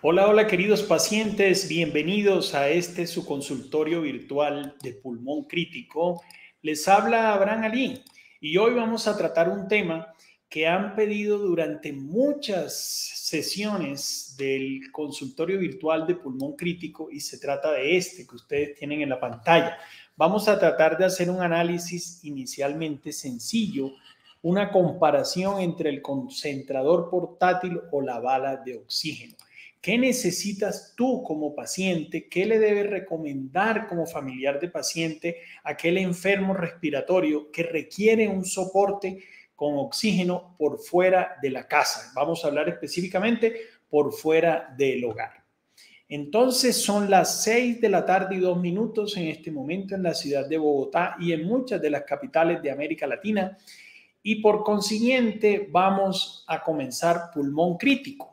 Hola, hola queridos pacientes, bienvenidos a su consultorio virtual de pulmón crítico. Les habla Abraham Ali y hoy vamos a tratar un tema que han pedido durante muchas sesiones del consultorio virtual de pulmón crítico y se trata de que ustedes tienen en la pantalla. Vamos a tratar de hacer un análisis inicialmente sencillo, una comparación entre el concentrador portátil o la bala de oxígeno. ¿Qué necesitas tú como paciente? ¿Qué le debes recomendar como familiar de paciente a aquel enfermo respiratorio que requiere un soporte con oxígeno por fuera de la casa? Vamos a hablar específicamente por fuera del hogar. Entonces son las 6 de la tarde y 2 minutos en este momento en la ciudad de Bogotá y en muchas de las capitales de América Latina. Y por consiguiente vamos a comenzar pulmón crítico.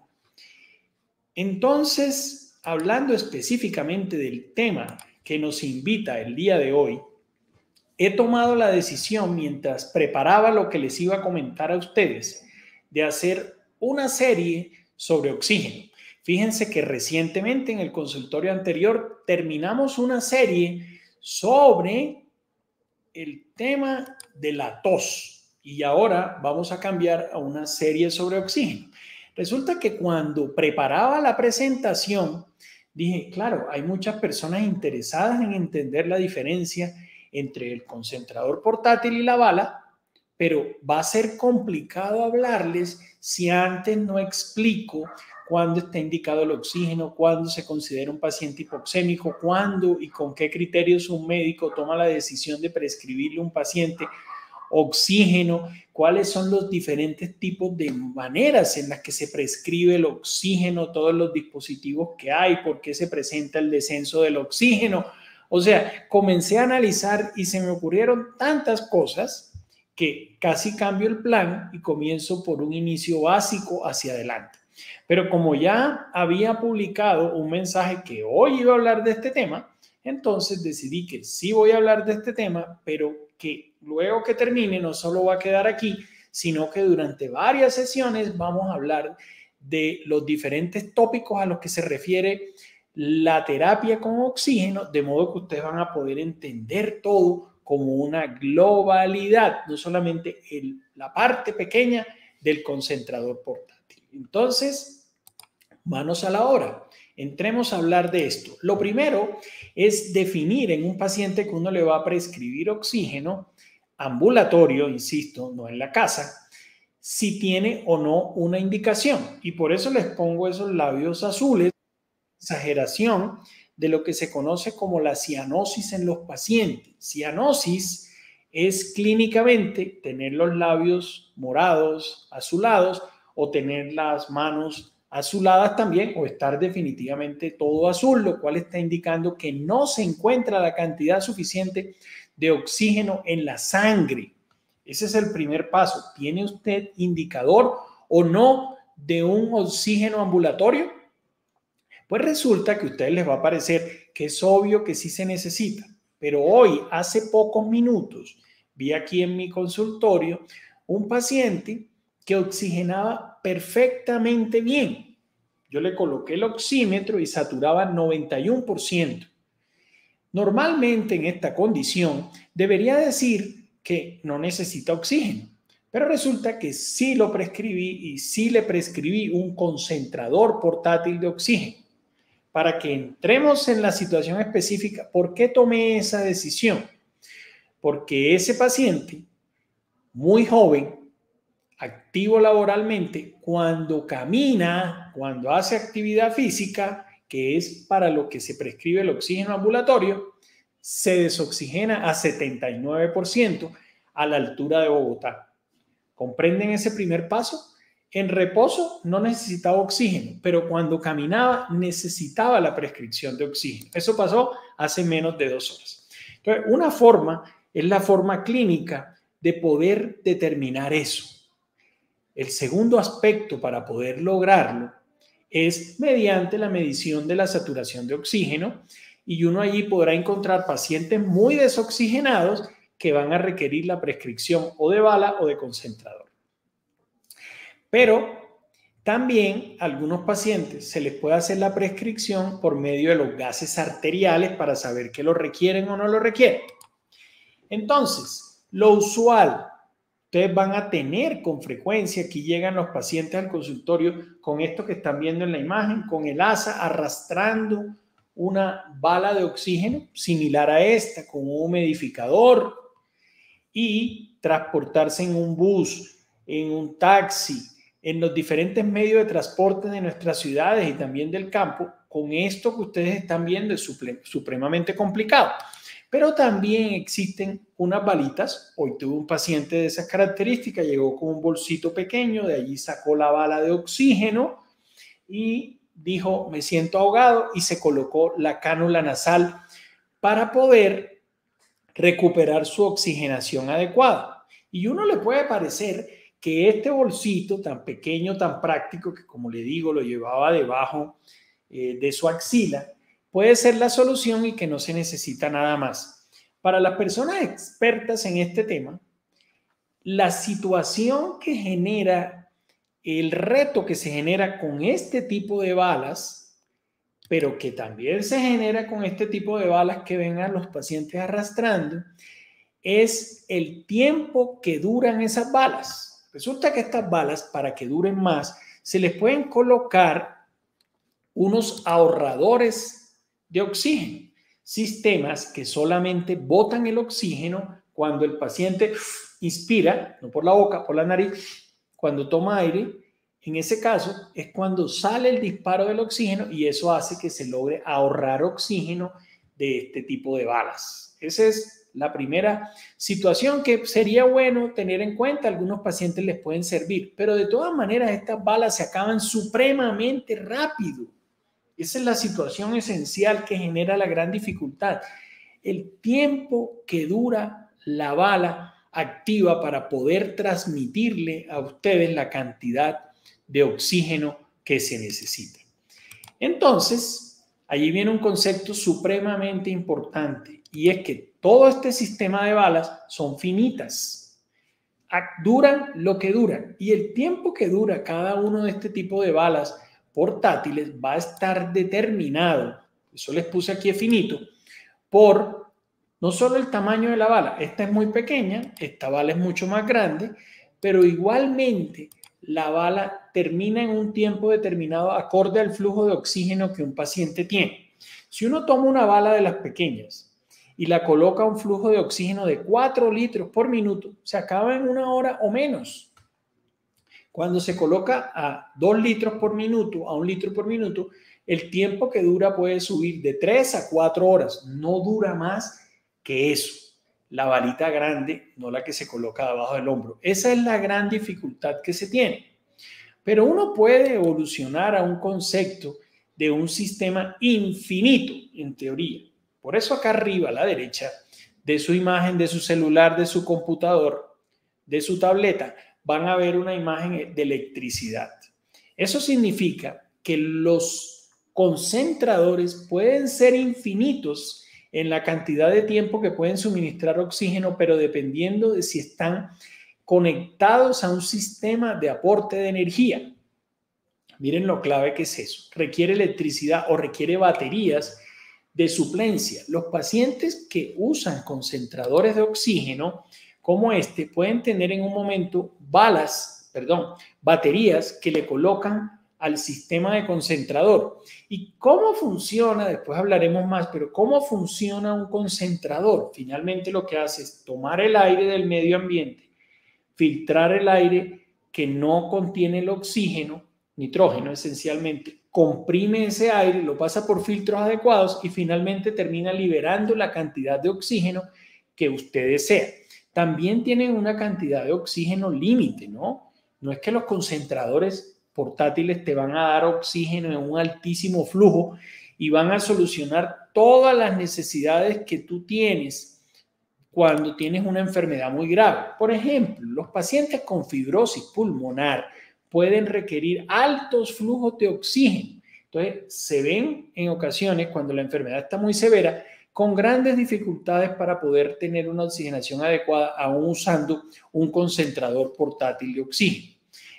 Entonces, hablando específicamente del tema que nos invita el día de hoy, he tomado la decisión mientras preparaba lo que les iba a comentar a ustedes de hacer una serie sobre oxígeno. Fíjense que recientemente en el consultorio anterior terminamos una serie sobre el tema de la tos y ahora vamos a cambiar a una serie sobre oxígeno. Resulta que cuando preparaba la presentación, dije, claro, hay muchas personas interesadas en entender la diferencia entre el concentrador portátil y la bala, pero va a ser complicado hablarles si antes no explico cuándo está indicado el oxígeno, cuándo se considera un paciente hipoxémico, cuándo y con qué criterios un médico toma la decisión de prescribirle a un paciente oxígeno, cuáles son los diferentes tipos de maneras en las que se prescribe el oxígeno, todos los dispositivos que hay, por qué se presenta el descenso del oxígeno. O sea, comencé a analizar y se me ocurrieron tantas cosas que casi cambio el plan y comienzo por un inicio básico hacia adelante. Pero como ya había publicado un mensaje que hoy iba a hablar de este tema, entonces decidí que sí voy a hablar de este tema, pero que luego que termine no solo va a quedar aquí, sino que durante varias sesiones vamos a hablar de los diferentes tópicos a los que se refiere la terapia con oxígeno, de modo que ustedes van a poder entender todo como una globalidad, no solamente la parte pequeña del concentrador portátil. Entonces, manos a la obra. Entremos a hablar de esto. Lo primero es definir en un paciente que uno le va a prescribir oxígeno ambulatorio, insisto, no en la casa, si tiene o no una indicación. Y por eso les pongo esos labios azules, exageración de lo que se conoce como la cianosis en los pacientes. Cianosis es clínicamente tener los labios morados, azulados, o tener las manos azuladas también, o estar definitivamente todo azul, lo cual está indicando que no se encuentra la cantidad suficiente de oxígeno en la sangre. Ese es el primer paso. ¿Tiene usted indicador o no de un oxígeno ambulatorio? Pues resulta que a ustedes les va a parecer que es obvio que sí se necesita, pero hoy, hace pocos minutos, vi aquí en mi consultorio un paciente que oxigenaba perfectamente bien. Yo le coloqué el oxímetro y saturaba 91%. Normalmente en esta condición debería decir que no necesita oxígeno, pero resulta que sí lo prescribí y sí le prescribí un concentrador portátil de oxígeno. Para que entremos en la situación específica, ¿por qué tomé esa decisión? Porque ese paciente, muy joven, activo laboralmente, cuando camina, cuando hace actividad física, que es para lo que se prescribe el oxígeno ambulatorio, se desoxigena a 79% a la altura de Bogotá. ¿Comprenden ese primer paso? En reposo no necesitaba oxígeno, pero cuando caminaba necesitaba la prescripción de oxígeno. Eso pasó hace menos de 2 horas. Entonces, una forma es la forma clínica de poder determinar eso. El segundo aspecto para poder lograrlo es mediante la medición de la saturación de oxígeno y uno allí podrá encontrar pacientes muy desoxigenados que van a requerir la prescripción o de bala o de concentrador. Pero También a algunos pacientes se les puede hacer la prescripción por medio de los gases arteriales para saber que lo requieren o no lo requieren. Entonces, lo usual, ustedes van a tener con frecuencia, aquí llegan los pacientes al consultorio con esto que están viendo en la imagen, con el asa arrastrando una bala de oxígeno similar a esta, con un humidificador, y transportarse en un bus, en un taxi, en los diferentes medios de transporte de nuestras ciudades y también del campo, con esto que ustedes están viendo es supremamente complicado. Pero también existen unas balitas. Hoy tuve un paciente de esas características, llegó con un bolsito pequeño, de allí sacó la bala de oxígeno y dijo, me siento ahogado, y se colocó la cánula nasal para poder recuperar su oxigenación adecuada. Y uno le puede parecer que este bolsito tan pequeño, tan práctico, que como le digo, lo llevaba debajo de su axila, puede ser la solución y que no se necesita nada más. Para las personas expertas en este tema, la situación que genera, el reto que se genera con este tipo de balas, pero que también se genera con este tipo de balas que ven a los pacientes arrastrando, es el tiempo que duran esas balas. Resulta que estas balas, para que duren más, se les pueden colocar unos ahorradores de oxígeno, sistemas que solamente botan el oxígeno cuando el paciente inspira, no por la boca, por la nariz, cuando toma aire. En ese caso es cuando sale el disparo del oxígeno y eso hace que se logre ahorrar oxígeno de este tipo de balas. Esa es la primera situación que sería bueno tener en cuenta. Algunos pacientes les pueden servir, pero de todas maneras estas balas se acaban supremamente rápido. Esa es la situación esencial que genera la gran dificultad. El tiempo que dura la bala activa para poder transmitirle a ustedes la cantidad de oxígeno que se necesita. Entonces, allí viene un concepto supremamente importante y es que todo este sistema de balas son finitas. Duran lo que duran y el tiempo que dura cada uno de este tipo de balas portátiles va a estar determinado, eso les puse aquí es finito, por no solo el tamaño de la bala, esta es muy pequeña, esta bala es mucho más grande, pero igualmente la bala termina en un tiempo determinado acorde al flujo de oxígeno que un paciente tiene. Si uno toma una bala de las pequeñas y la coloca a un flujo de oxígeno de 4 litros por minuto, se acaba en 1 hora o menos. Cuando se coloca a 2 litros por minuto, a 1 litro por minuto, el tiempo que dura puede subir de 3 a 4 horas. No dura más que eso. La balita grande, no la que se coloca debajo del hombro. Esa es la gran dificultad que se tiene. Pero uno puede evolucionar a un concepto de un sistema infinito, en teoría. Por eso acá arriba, a la derecha, de su imagen, de su celular, de su computador, de su tableta, van a ver una imagen de electricidad. Eso significa que los concentradores pueden ser infinitos en la cantidad de tiempo que pueden suministrar oxígeno, pero dependiendo de si están conectados a un sistema de aporte de energía. Miren lo clave que es eso. Requiere electricidad o requiere baterías de suplencia. Los pacientes que usan concentradores de oxígeno como este pueden tener en un momento baterías que le colocan al sistema de concentrador. ¿Y cómo funciona? Después hablaremos más, pero ¿cómo funciona un concentrador? Finalmente lo que hace es tomar el aire del medio ambiente, filtrar el aire que no contiene el oxígeno, nitrógeno esencialmente, comprime ese aire, lo pasa por filtros adecuados y finalmente termina liberando la cantidad de oxígeno que usted desea. También tienen una cantidad de oxígeno límite, ¿no? No es que los concentradores portátiles te van a dar oxígeno en un altísimo flujo y van a solucionar todas las necesidades que tú tienes cuando tienes una enfermedad muy grave. Por ejemplo, los pacientes con fibrosis pulmonar pueden requerir altos flujos de oxígeno. Entonces, se ven en ocasiones cuando la enfermedad está muy severa con grandes dificultades para poder tener una oxigenación adecuada, aún usando un concentrador portátil de oxígeno.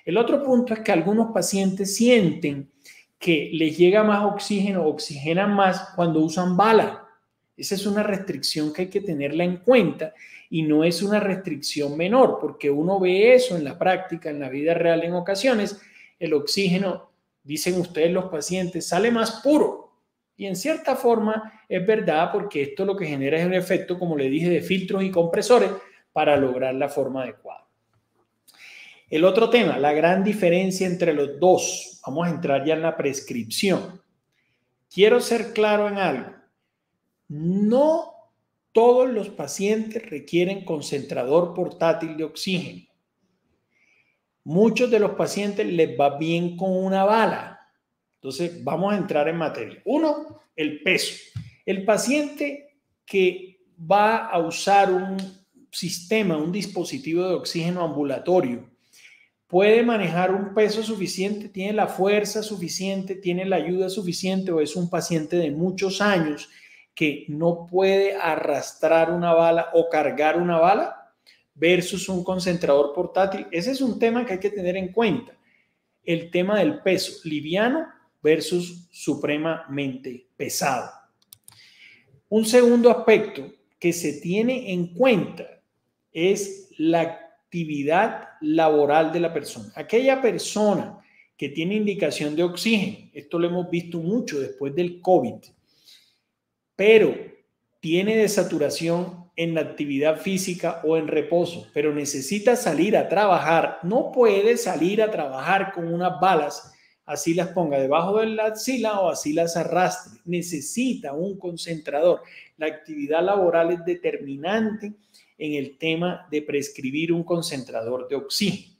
El otro punto es que algunos pacientes sienten que les llega más oxígeno, oxigenan más cuando usan bala. Esa es una restricción que hay que tenerla en cuenta y no es una restricción menor, porque uno ve eso en la práctica, en la vida real en ocasiones. El oxígeno, dicen ustedes los pacientes, sale más puro. Y en cierta forma es verdad, porque esto lo que genera es un efecto, como le dije, de filtros y compresores para lograr la forma adecuada. El otro tema, la gran diferencia entre los dos. Vamos a entrar ya en la prescripción. Quiero ser claro en algo. No todos los pacientes requieren concentrador portátil de oxígeno. Muchos de los pacientes les va bien con una bala. Entonces, vamos a entrar en materia. Uno, el peso. El paciente que va a usar un sistema, un dispositivo de oxígeno ambulatorio, puede manejar un peso suficiente, tiene la fuerza suficiente, tiene la ayuda suficiente, o es un paciente de muchos años que no puede arrastrar una bala o cargar una bala versus un concentrador portátil. Ese es un tema que hay que tener en cuenta. El tema del peso liviano versus supremamente pesado. Un segundo aspecto que se tiene en cuenta es la actividad laboral de la persona. Aquella persona que tiene indicación de oxígeno, esto lo hemos visto mucho después del COVID, pero tiene desaturación en la actividad física o en reposo, pero necesita salir a trabajar, no puede salir a trabajar con unas balas, así las ponga debajo de la axila o así las arrastre. Necesita un concentrador. La actividad laboral es determinante en el tema de prescribir un concentrador de oxígeno.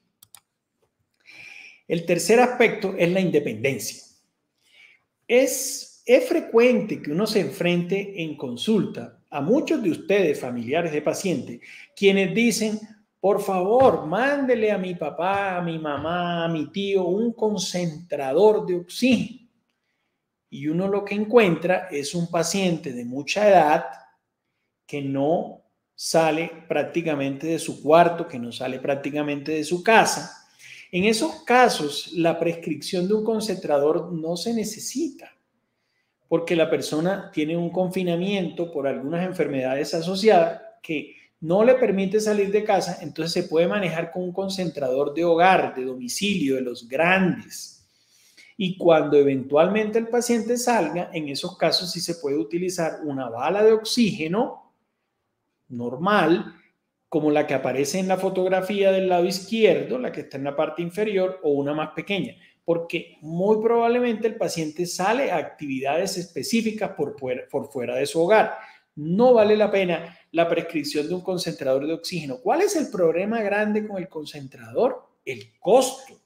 El tercer aspecto es la independencia. Es frecuente que uno se enfrente en consulta a muchos de ustedes, familiares de pacientes, quienes dicen, por favor, mándele a mi papá, a mi mamá, a mi tío un concentrador de oxígeno. Y uno lo que encuentra es un paciente de mucha edad que no sale prácticamente de su cuarto, que no sale prácticamente de su casa. En esos casos, la prescripción de un concentrador no se necesita, porque la persona tiene un confinamiento por algunas enfermedades asociadas que no le permite salir de casa, entonces se puede manejar con un concentrador de hogar, de domicilio, de los grandes. Y cuando eventualmente el paciente salga, en esos casos sí se puede utilizar una bala de oxígeno normal, como la que aparece en la fotografía del lado izquierdo, la que está en la parte inferior, o una más pequeña, porque muy probablemente el paciente sale a actividades específicas por fuera de su hogar. No vale la pena la prescripción de un concentrador de oxígeno. ¿Cuál es el problema grande con el concentrador? El costo.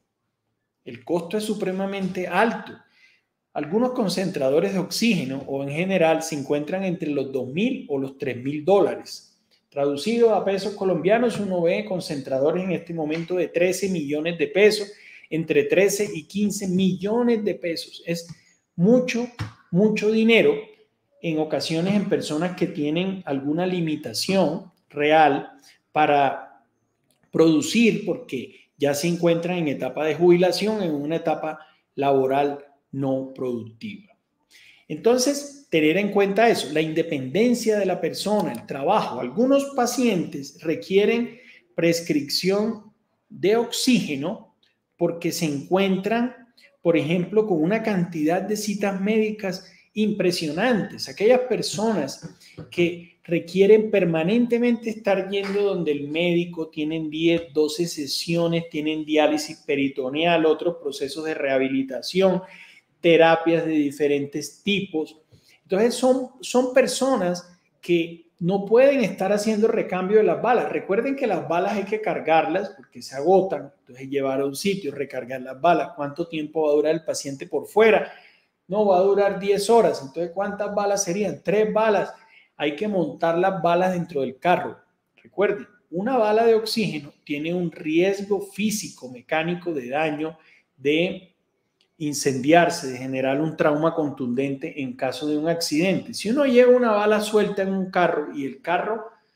El costo es supremamente alto. Algunos concentradores de oxígeno, o en general, se encuentran entre los $2,000 o los $3,000. Traducido a pesos colombianos, uno ve concentradores en este momento de 13 millones de pesos, entre 13 y 15 millones de pesos. Es mucho, mucho dinero en ocasiones en personas que tienen alguna limitación real para producir, porque ya se encuentran en etapa de jubilación, en una etapa laboral no productiva. Entonces, tener en cuenta eso, la independencia de la persona, el trabajo. Algunos pacientes requieren prescripción de oxígeno porque se encuentran, por ejemplo, con una cantidad de citas médicas impresionantes. Aquellas personas que requieren permanentemente estar yendo donde el médico, tienen 10, 12 sesiones, tienen diálisis peritoneal, otros procesos de rehabilitación, terapias de diferentes tipos. Entonces son personas que no pueden estar haciendo recambio de las balas. Recuerden que las balas hay que cargarlas porque se agotan, entonces llevar a un sitio, recargar las balas. ¿Cuánto tiempo va a durar el paciente por fuera? No, va a durar 10 horas. Entonces, ¿cuántas balas serían? 3 balas. Hay que montar las balas dentro del carro. Recuerden, una bala de oxígeno tiene un riesgo físico, mecánico de daño, de incendiarse, de generar un trauma contundente en caso de un accidente. Si uno lleva una bala suelta en un carro y el carro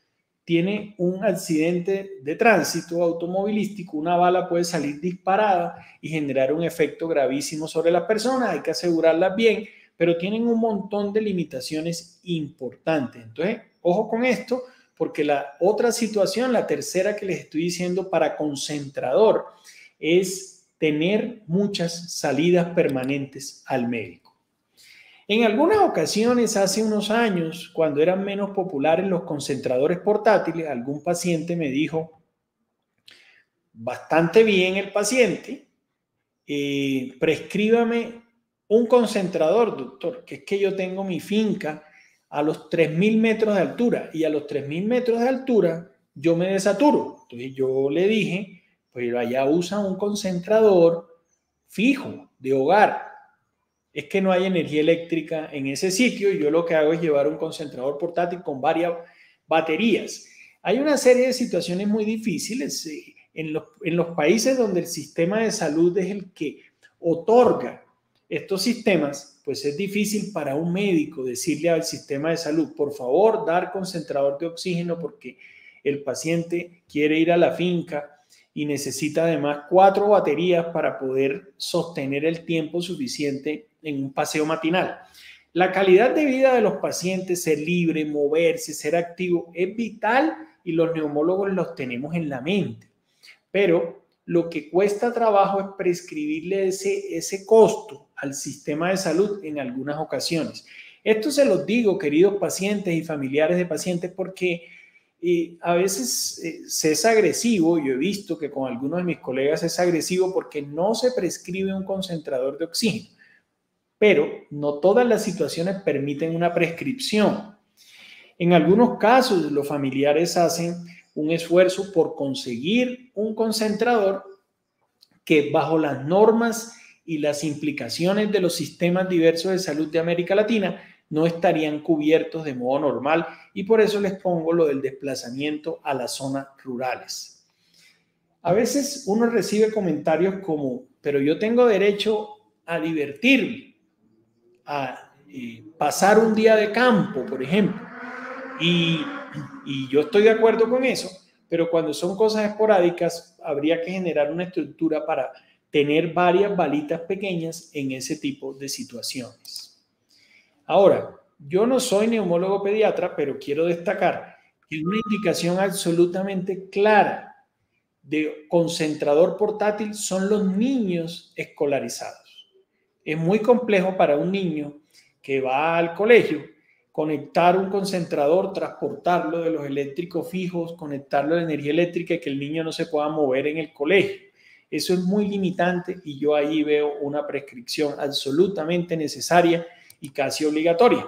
tiene un accidente de tránsito automovilístico, una bala puede salir disparada y generar un efecto gravísimo sobre las personas. Hay que asegurarlas bien, pero tienen un montón de limitaciones importantes. Entonces, ojo con esto, porque la otra situación, la tercera que les estoy diciendo para concentrador, es tener muchas salidas permanentes al médico. En algunas ocasiones, hace unos años, cuando eran menos populares los concentradores portátiles, algún paciente me dijo, bastante bien el paciente, prescríbame un concentrador, doctor, que es que yo tengo mi finca a los 3.000 metros de altura y a los 3.000 metros de altura yo me desaturo. Entonces yo le dije, pues allá usa un concentrador fijo de hogar. Es que no hay energía eléctrica en ese sitio y yo lo que hago es llevar un concentrador portátil con varias baterías. Hay una serie de situaciones muy difíciles en los países donde el sistema de salud es el que otorga estos sistemas, pues es difícil para un médico decirle al sistema de salud, por favor, dar concentrador de oxígeno porque el paciente quiere ir a la finca y necesita además 4 baterías para poder sostener el tiempo suficiente en un paseo matinal. La calidad de vida de los pacientes, ser libre, moverse, ser activo, es vital y los neumólogos los tenemos en la mente. Pero lo que cuesta trabajo es prescribirle ese costo al sistema de salud en algunas ocasiones. Esto se los digo, queridos pacientes y familiares de pacientes, porque a veces se es agresivo. Yo he visto que con algunos de mis colegas es agresivo porque no se prescribe un concentrador de oxígeno, pero no todas las situaciones permiten una prescripción. En algunos casos, los familiares hacen un esfuerzo por conseguir un concentrador que bajo las normas y las implicaciones de los sistemas diversos de salud de América Latina no estarían cubiertos de modo normal, y por eso les pongo lo del desplazamiento a las zonas rurales. A veces uno recibe comentarios como, pero yo tengo derecho a divertirme, a pasar un día de campo, por ejemplo, y yo estoy de acuerdo con eso, pero cuando son cosas esporádicas habría que generar una estructura para tener varias balitas pequeñas en ese tipo de situaciones. Ahora, yo no soy neumólogo pediatra, pero quiero destacar que una indicación absolutamente clara de concentrador portátil son los niños escolarizados. Es muy complejo para un niño que va al colegio conectar un concentrador, transportarlo de los eléctricos fijos, conectarlo a la energía eléctrica y que el niño no se pueda mover en el colegio. Eso es muy limitante y yo ahí veo una prescripción absolutamente necesaria y casi obligatoria.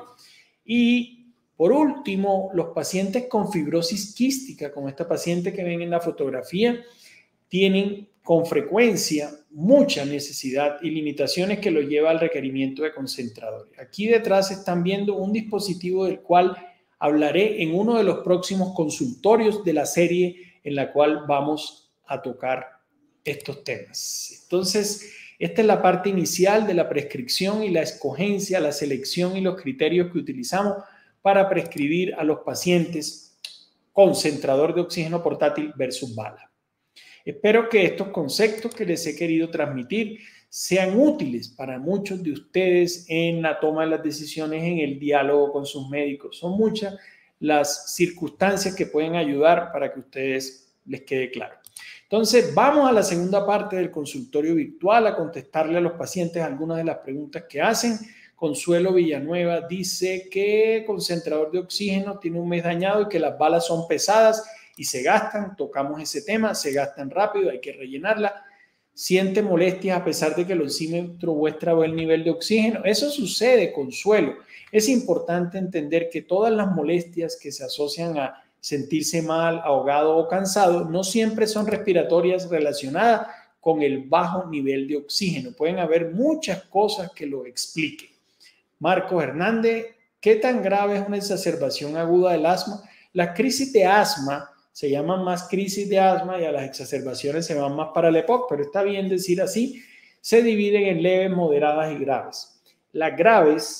Y por último, los pacientes con fibrosis quística, como esta paciente que ven en la fotografía, tienen con frecuencia mucha necesidad y limitaciones que lo lleva al requerimiento de concentradores. Aquí detrás están viendo un dispositivo del cual hablaré en uno de los próximos consultorios de la serie en la cual vamos a tocar estos temas. Entonces, esta es la parte inicial de la prescripción y la escogencia, la selección y los criterios que utilizamos para prescribir a los pacientes concentrador de oxígeno portátil versus bala. Espero que estos conceptos que les he querido transmitir sean útiles para muchos de ustedes en la toma de las decisiones, en el diálogo con sus médicos. Son muchas las circunstancias que pueden ayudar para que a ustedes les quede claro. Entonces, vamos a la segunda parte del consultorio virtual a contestarle a los pacientes algunas de las preguntas que hacen. Consuelo Villanueva dice que concentrador de oxígeno tiene un mes dañado y que las balas son pesadas y se gastan. Tocamos ese tema, se gastan rápido, hay que rellenarla. Siente molestias a pesar de que el oxímetro muestra buen nivel de oxígeno. Eso sucede, Consuelo. Es importante entender que todas las molestias que se asocian a sentirse mal, ahogado o cansado no siempre son respiratorias relacionadas con el bajo nivel de oxígeno. Pueden haber muchas cosas que lo expliquen. Marcos Hernández, ¿qué tan grave es una exacerbación aguda del asma? Las crisis de asma se llaman más crisis de asma y a las exacerbaciones se van más para el EPOC, pero está bien decir así. Se dividen en leves, moderadas y graves. Las graves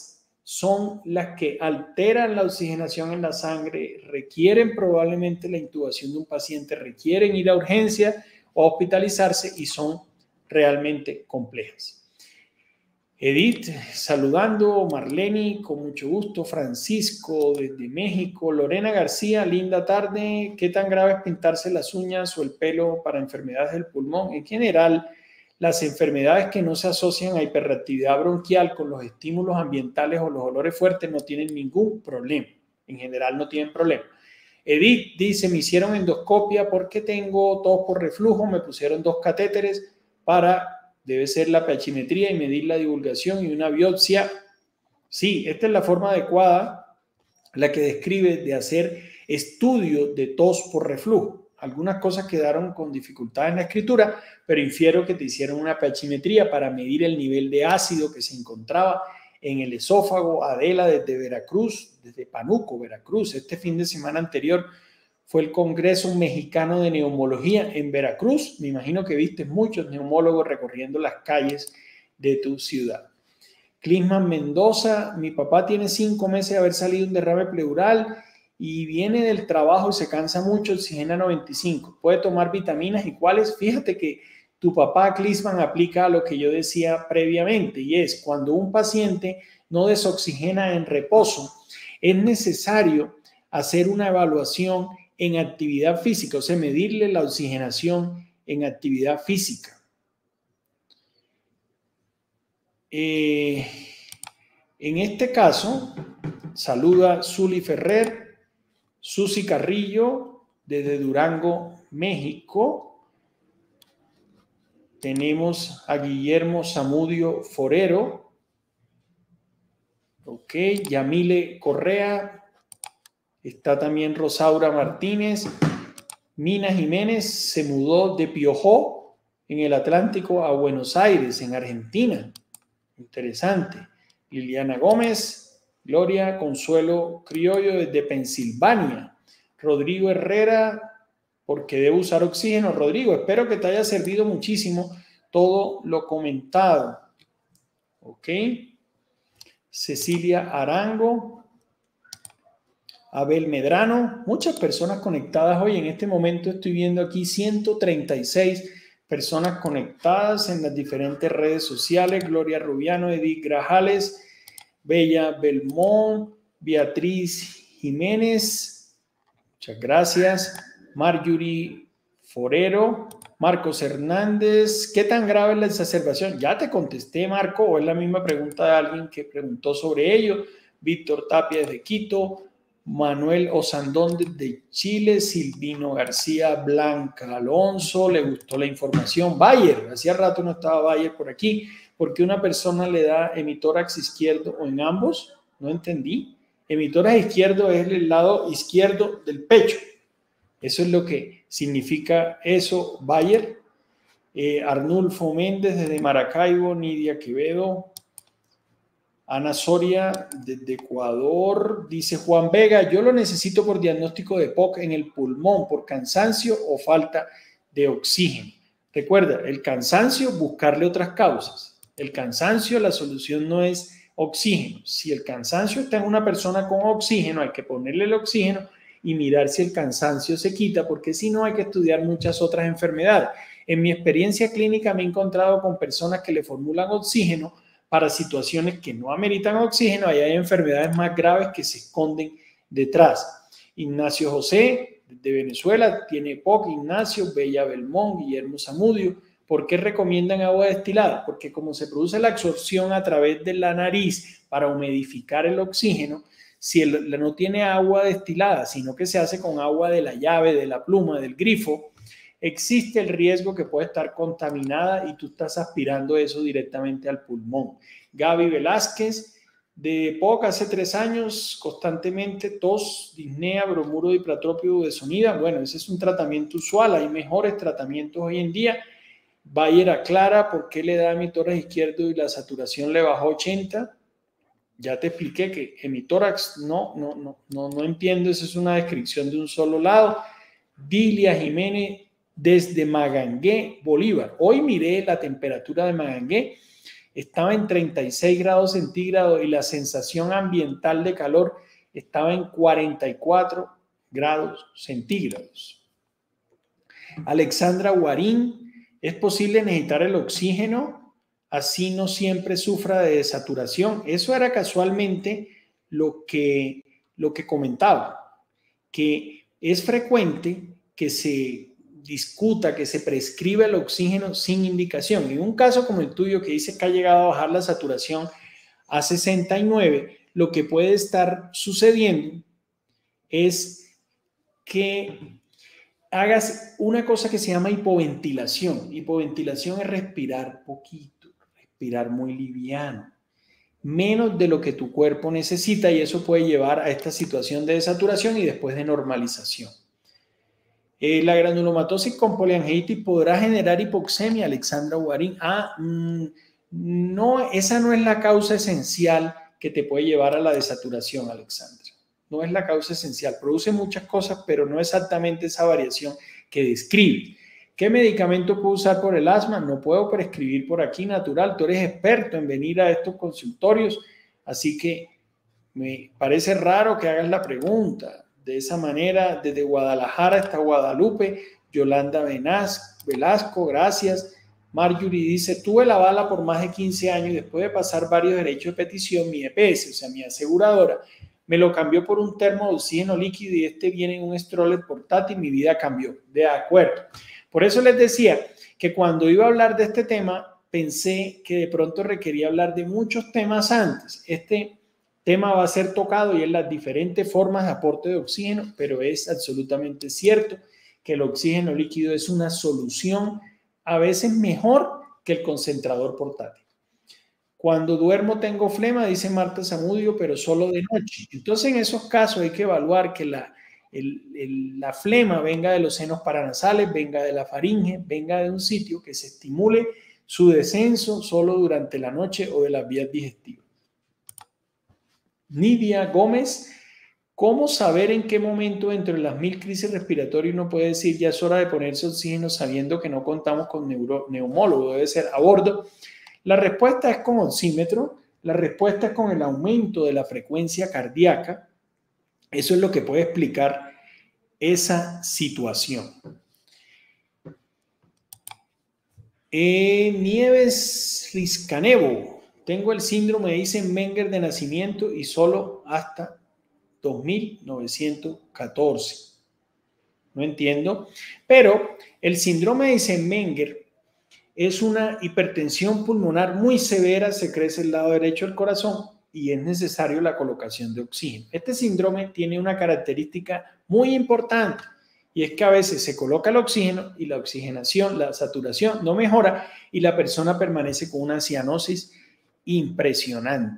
son las que alteran la oxigenación en la sangre, requieren probablemente la intubación de un paciente, requieren ir a urgencia o hospitalizarse y son realmente complejas. Edith, saludando, Marleni, con mucho gusto, Francisco desde México, Lorena García, linda tarde, ¿qué tan grave es pintarse las uñas o el pelo para enfermedades del pulmón? En general, las enfermedades que no se asocian a hiperreactividad bronquial con los estímulos ambientales o los olores fuertes no tienen ningún problema, en general no tienen problema. Edith dice, me hicieron endoscopia porque tengo tos por reflujo, me pusieron 2 catéteres para... Debe ser la pH-metría y medir la divulgación y una biopsia. Sí, esta es la forma adecuada, la que describe de hacer estudio de tos por reflujo. Algunas cosas quedaron con dificultad en la escritura, pero infiero que te hicieron una pH-metría para medir el nivel de ácido que se encontraba en el esófago. Adela desde Veracruz, desde Panuco, Veracruz. Este fin de semana anterior fue el Congreso Mexicano de Neumología en Veracruz. Me imagino que viste muchos neumólogos recorriendo las calles de tu ciudad. Clisman Mendoza, mi papá tiene 5 meses de haber salido un derrame pleural y viene del trabajo y se cansa mucho, oxigena 95. ¿Puede tomar vitaminas y cuáles? Fíjate que tu papá, Clisman, aplica a lo que yo decía previamente y es cuando un paciente no desoxigena en reposo, es necesario hacer una evaluación en actividad física, o sea, medirle la oxigenación en actividad física. En este caso, saluda Zuli Ferrer, Susi Carrillo, desde Durango, México. Tenemos a Guillermo Zamudio Forero. Ok, Yamile Correa. Está también Rosaura Martínez. Mina Jiménez se mudó de Piojó, en el Atlántico, a Buenos Aires, en Argentina. Interesante. Liliana Gómez, Gloria Consuelo Criollo desde Pensilvania. Rodrigo Herrera, porque debo usar oxígeno. Rodrigo, espero que te haya servido muchísimo todo lo comentado. Ok. Cecilia Arango. Abel Medrano, muchas personas conectadas hoy. En este momento estoy viendo aquí 136 personas conectadas en las diferentes redes sociales. Gloria Rubiano, Edith Grajales, Bella Belmont, Beatriz Jiménez, muchas gracias. Marjorie Forero, Marcos Hernández, ¿qué tan grave es la exacerbación? Ya te contesté, Marco, o es la misma pregunta de alguien que preguntó sobre ello. Víctor Tapia desde Quito, Manuel Osandón desde Chile, Silvino García, Blanca Alonso, le gustó la información. Bayer, hacía rato no estaba Bayer por aquí. ¿Por qué una persona le da hemitórax izquierdo o en ambos? No entendí. Hemitórax izquierdo es el lado izquierdo del pecho. Eso es lo que significa eso, Bayer. Arnulfo Méndez desde Maracaibo, Nidia Quevedo. Ana Soria desde Ecuador, dice Juan Vega, yo lo necesito por diagnóstico de POC en el pulmón, por cansancio o falta de oxígeno. Recuerda, el cansancio, buscarle otras causas. El cansancio, la solución no es oxígeno. Si el cansancio está en una persona con oxígeno, hay que ponerle el oxígeno y mirar si el cansancio se quita, porque si no hay que estudiar muchas otras enfermedades. En mi experiencia clínica me he encontrado con personas que le formulan oxígeno para situaciones que no ameritan oxígeno, ahí hay enfermedades más graves que se esconden detrás. Ignacio José, de Venezuela, tiene POC. Ignacio, Bella Belmont, Guillermo Zamudio. ¿Por qué recomiendan agua destilada? Porque como se produce la absorción a través de la nariz para humidificar el oxígeno, si no tiene agua destilada, sino que se hace con agua de la llave, de la pluma, del grifo, existe el riesgo que puede estar contaminada y tú estás aspirando eso directamente al pulmón. Gaby Velázquez, de POC hace 3 años, constantemente tos, disnea, bromuro dipratrópico de sonida. Bueno, ese es un tratamiento usual, hay mejores tratamientos hoy en día. Bayer aclara por qué le da hemitórax izquierdo y la saturación le bajó 80. Ya te expliqué que hemitórax no entiendo, esa es una descripción de un solo lado. Dilia Jiménez, desde Magangué, Bolívar. Hoy miré la temperatura de Magangué, estaba en 36 grados centígrados y la sensación ambiental de calor estaba en 44 grados centígrados. Alexandra Guarín, ¿es posible necesitar el oxígeno? Así no siempre sufra de desaturación. Eso era casualmente lo que comentaba, que es frecuente que se discuta, que se prescribe el oxígeno sin indicación. En un caso como el tuyo, que dice que ha llegado a bajar la saturación a 69, lo que puede estar sucediendo es que hagas una cosa que se llama hipoventilación. Hipoventilación es respirar poquito, respirar muy liviano, menos de lo que tu cuerpo necesita, y eso puede llevar a esta situación de desaturación y después de normalización. La granulomatosis con poliangiitis podrá generar hipoxemia, Alexandra Guarín. No, esa no es la causa esencial que te puede llevar a la desaturación, Alexandra. No es la causa esencial. Produce muchas cosas, pero no exactamente esa variación que describe. ¿Qué medicamento puedo usar por el asma? No puedo prescribir por aquí, natural. Tú eres experto en venir a estos consultorios, así que me parece raro que hagas la pregunta. De esa manera, desde Guadalajara hasta Guadalupe, Yolanda Velasco, gracias. Marjorie dice, tuve la bala por más de 15 años y después de pasar varios derechos de petición, mi EPS, o sea, mi aseguradora, me lo cambió por un termo de oxígeno líquido y este viene en un stroller portátil, mi vida cambió. De acuerdo. Por eso les decía que cuando iba a hablar de este tema, pensé que de pronto requería hablar de muchos temas antes. Este tema va a ser tocado y en las diferentes formas de aporte de oxígeno, pero es absolutamente cierto que el oxígeno líquido es una solución a veces mejor que el concentrador portátil. Cuando duermo tengo flema, dice Marta Zamudio, pero solo de noche. Entonces, en esos casos hay que evaluar que la flema venga de los senos paranasales, venga de la faringe, venga de un sitio que se estimule su descenso solo durante la noche o de las vías digestivas. Nidia Gómez, ¿cómo saber en qué momento entre las 1000 crisis respiratorias uno puede decir ya es hora de ponerse oxígeno sabiendo que no contamos con neumólogo? Debe ser a bordo. La respuesta es con oxímetro, la respuesta es con el aumento de la frecuencia cardíaca. Eso es lo que puede explicar esa situación. Nieves Riscanevo, tengo el síndrome de Eisenmenger de nacimiento y solo hasta 2914. No entiendo, pero el síndrome de Eisenmenger es una hipertensión pulmonar muy severa, se crece el lado derecho del corazón y es necesario la colocación de oxígeno. Este síndrome tiene una característica muy importante y es que a veces se coloca el oxígeno y la oxigenación, la saturación no mejora y la persona permanece con una cianosis impresionante.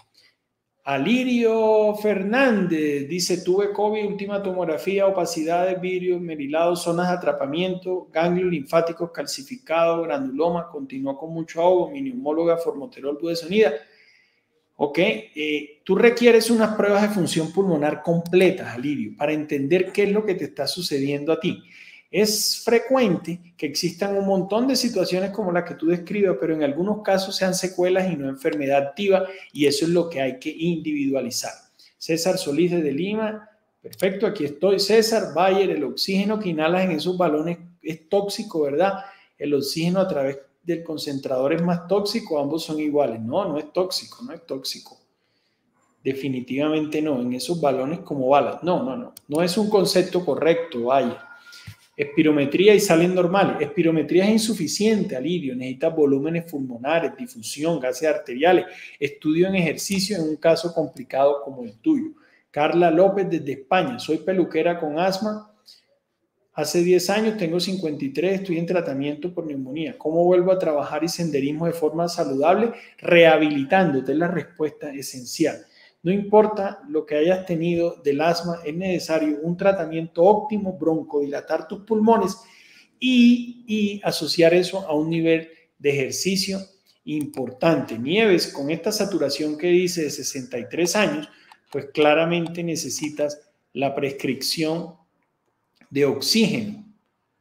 Alirio Fernández dice, tuve COVID, última tomografía, opacidades, vidrio, merilado, zonas de atrapamiento, ganglios linfáticos calcificados, granuloma, continuó con mucho ahogo, mi neumóloga formoterol budesonida. Ok, tú requieres unas pruebas de función pulmonar completas, Alirio, para entender qué es lo que te está sucediendo a ti. Es frecuente que existan un montón de situaciones como la que tú describes, pero en algunos casos sean secuelas y no enfermedad activa, y eso es lo que hay que individualizar. César Solís desde Lima, perfecto, aquí estoy. César Bayer, el oxígeno que inhalas en esos balones es tóxico, ¿verdad? El oxígeno a través del concentrador es más tóxico, ambos son iguales. No, no es tóxico, no es tóxico. Definitivamente no, en esos balones como balas. No es un concepto correcto, Bayer. Espirometría y salen normales. Espirometría es insuficiente, Alirio. Necesitas volúmenes pulmonares, difusión, gases arteriales. Estudio en ejercicio en un caso complicado como el tuyo. Carla López desde España. Soy peluquera con asma. Hace 10 años, tengo 53, estoy en tratamiento por neumonía. ¿Cómo vuelvo a trabajar y senderismo de forma saludable? Rehabilitándote es la respuesta esencial. No importa lo que hayas tenido del asma, es necesario un tratamiento óptimo, broncodilatar tus pulmones y asociar eso a un nivel de ejercicio importante. Nieves, con esta saturación que dice de 63 años, pues claramente necesitas la prescripción de oxígeno.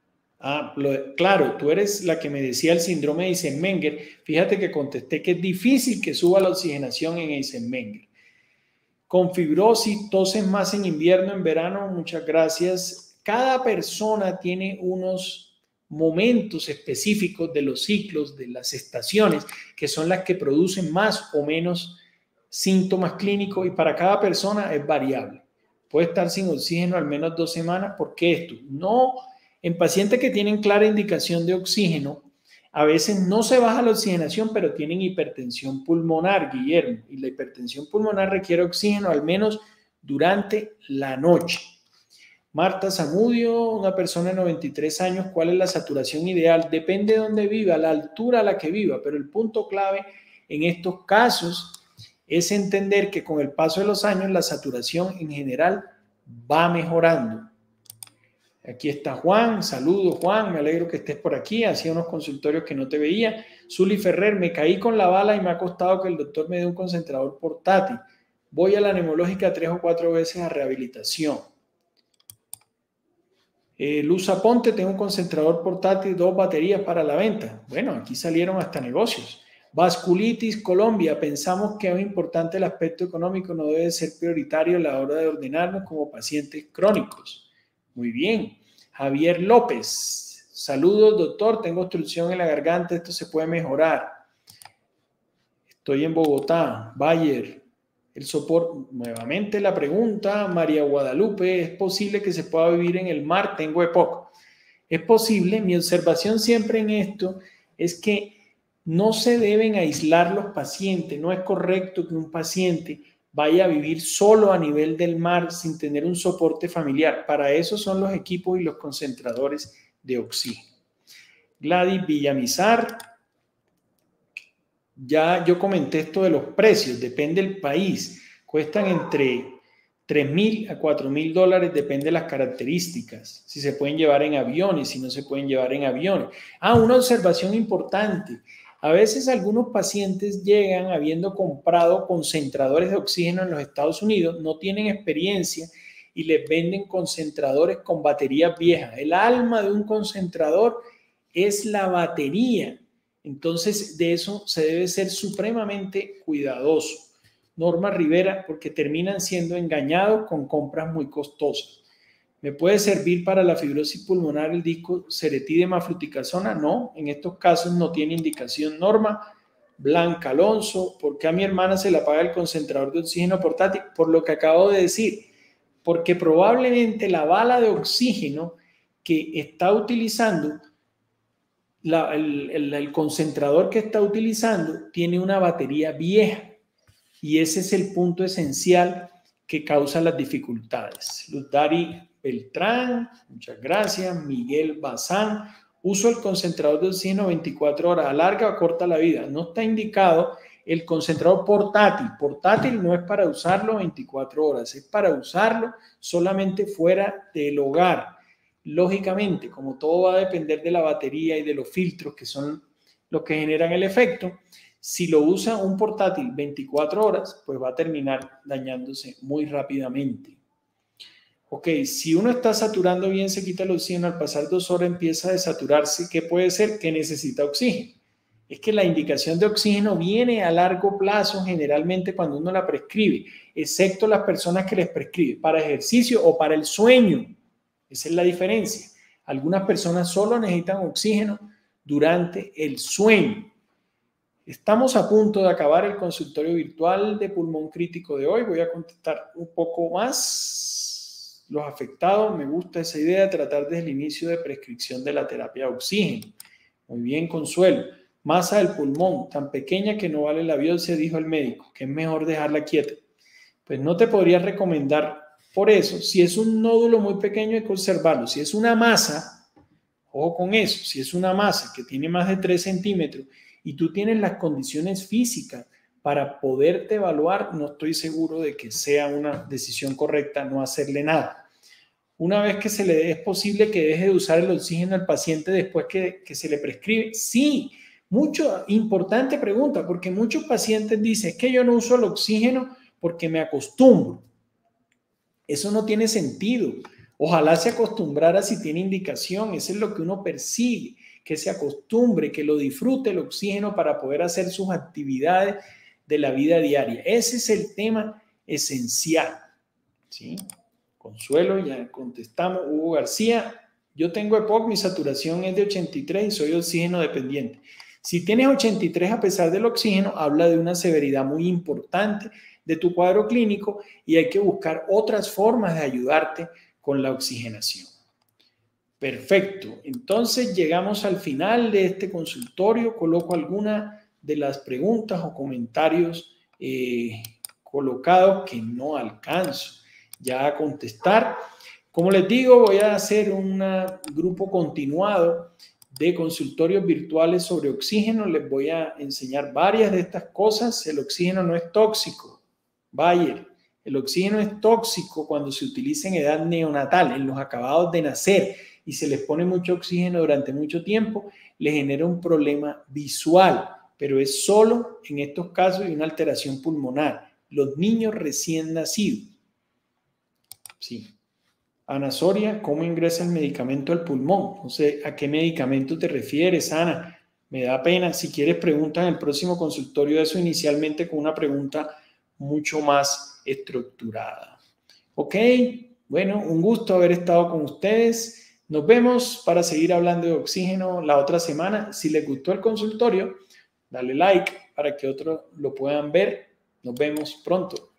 Claro, tú eres la que me decía el síndrome de Eisenmenger. Fíjate que contesté que es difícil que suba la oxigenación en Eisenmenger. Con fibrosis, toses más en invierno, en verano, muchas gracias. Cada persona tiene unos momentos específicos de los ciclos, de las estaciones, que son las que producen más o menos síntomas clínicos y para cada persona es variable. Puede estar sin oxígeno al menos 2 semanas. ¿Por qué esto? No, en pacientes que tienen clara indicación de oxígeno, a veces no se baja la oxigenación, pero tienen hipertensión pulmonar, Guillermo, y la hipertensión pulmonar requiere oxígeno al menos durante la noche. Marta Zamudio, una persona de 93 años, ¿cuál es la saturación ideal? Depende de dónde viva, la altura a la que viva, pero el punto clave en estos casos es entender que con el paso de los años la saturación en general va mejorando. Aquí está Juan, saludos Juan, me alegro que estés por aquí, hacía unos consultorios que no te veía. Zuli Ferrer, me caí con la bala y me ha costado que el doctor me dé un concentrador portátil. Voy a la neumológica 3 o 4 veces a rehabilitación. Luz Aponte, tengo un concentrador portátil, 2 baterías para la venta. Bueno, aquí salieron hasta negocios. Vasculitis, Colombia, pensamos que es importante el aspecto económico, no debe ser prioritario a la hora de ordenarnos como pacientes crónicos. Muy bien. Javier López, saludos doctor, tengo obstrucción en la garganta, esto se puede mejorar. Estoy en Bogotá, Bayer. El soporte, nuevamente la pregunta, María Guadalupe, ¿es posible que se pueda vivir en el mar? Tengo EPOC. Es posible, mi observación siempre en esto es que no se deben aislar los pacientes, no es correcto que un paciente vaya a vivir solo a nivel del mar sin tener un soporte familiar. Para eso son los equipos y los concentradores de oxígeno. Gladys Villamizar, ya yo comenté esto de los precios, depende del país, cuestan entre $3,000 a $4,000, depende de las características, si se pueden llevar en aviones, si no se pueden llevar en aviones. Una observación importante. A veces algunos pacientes llegan habiendo comprado concentradores de oxígeno en los Estados Unidos, no tienen experiencia y les venden concentradores con baterías viejas. El alma de un concentrador es la batería. Entonces, de eso se debe ser supremamente cuidadoso. Norma Rivera, porque terminan siendo engañados con compras muy costosas. ¿Me puede servir para la fibrosis pulmonar el disco ceretide fluticasona? No, en estos casos no tiene indicación. Norma. Blanca Alonso, ¿por qué a mi hermana se le apaga el concentrador de oxígeno portátil? Por lo que acabo de decir, porque probablemente la bala de oxígeno que está utilizando, el concentrador que está utilizando tiene una batería vieja y ese es el punto esencial que causa las dificultades. Lutari Beltrán, muchas gracias. Miguel Bazán, uso el concentrador de oxígeno 24 horas, alarga o corta la vida. No está indicado el concentrador portátil. Portátil no es para usarlo 24 horas, es para usarlo solamente fuera del hogar. Lógicamente, como todo va a depender de la batería y de los filtros que son los que generan el efecto, si lo usa un portátil 24 horas, pues va a terminar dañándose muy rápidamente. Ok, si uno está saturando bien, se quita el oxígeno, al pasar 2 horas empieza a desaturarse. ¿Qué puede ser? Que necesita oxígeno. Es que la indicación de oxígeno viene a largo plazo generalmente cuando uno la prescribe, excepto las personas que les prescribe para ejercicio o para el sueño. Esa es la diferencia. Algunas personas solo necesitan oxígeno durante el sueño. Estamos a punto de acabar el consultorio virtual de pulmón crítico de hoy. Voy a contestar un poco más los afectados. Me gusta esa idea de tratar desde el inicio de prescripción de la terapia de oxígeno. Muy bien, Consuelo. Masa del pulmón, tan pequeña que no vale la biopsia, dijo el médico, que es mejor dejarla quieta. Pues no te podría recomendar por eso. Si es un nódulo muy pequeño hay que observarlo. Si es una masa, ojo con eso, si es una masa que tiene más de 3 centímetros y tú tienes las condiciones físicas para poderte evaluar, no estoy seguro de que sea una decisión correcta no hacerle nada. Una vez que se le dé, ¿es posible que deje de usar el oxígeno al paciente después que se le prescribe? Sí, importante pregunta, porque muchos pacientes dicen, es que yo no uso el oxígeno porque me acostumbro. Eso no tiene sentido. Ojalá se acostumbrara si tiene indicación, eso es lo que uno persigue, que se acostumbre, que lo disfrute el oxígeno para poder hacer sus actividades de la vida diaria. Ese es el tema esencial, ¿sí? Consuelo, ya contestamos. Hugo García, yo tengo EPOC, mi saturación es de 83 y soy oxígeno dependiente. Si tienes 83 a pesar del oxígeno, habla de una severidad muy importante de tu cuadro clínico y hay que buscar otras formas de ayudarte con la oxigenación. Perfecto. Entonces llegamos al final de este consultorio. Coloco alguna de las preguntas o comentarios colocados que no alcanzo ya a contestar. Como les digo, voy a hacer un grupo continuado de consultorios virtuales sobre oxígeno. Les voy a enseñar varias de estas cosas. El oxígeno no es tóxico. Bayer, el oxígeno es tóxico cuando se utiliza en edad neonatal, en los acabados de nacer, y se les pone mucho oxígeno durante mucho tiempo, le genera un problema visual, pero es solo en estos casos y una alteración pulmonar. Los niños recién nacidos. Sí. Ana Soria, ¿cómo ingresa el medicamento al pulmón? No sé, ¿a qué medicamento te refieres, Ana? Me da pena. Si quieres, pregunta en el próximo consultorio eso inicialmente con una pregunta mucho más estructurada. Ok, bueno, un gusto haber estado con ustedes. Nos vemos para seguir hablando de oxígeno la otra semana. Si les gustó el consultorio, dale like para que otros lo puedan ver. Nos vemos pronto.